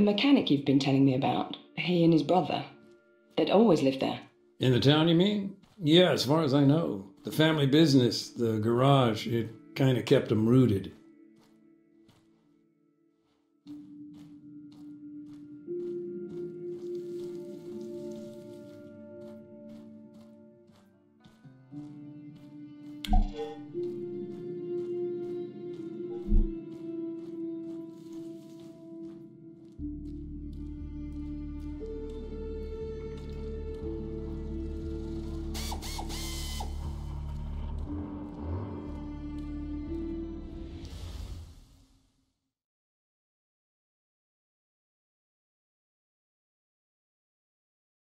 mechanic you've been telling me about, he and his brother, they'd always lived there. In the town, you mean? Yeah, as far as I know. The family business, the garage, it kind of kept them rooted.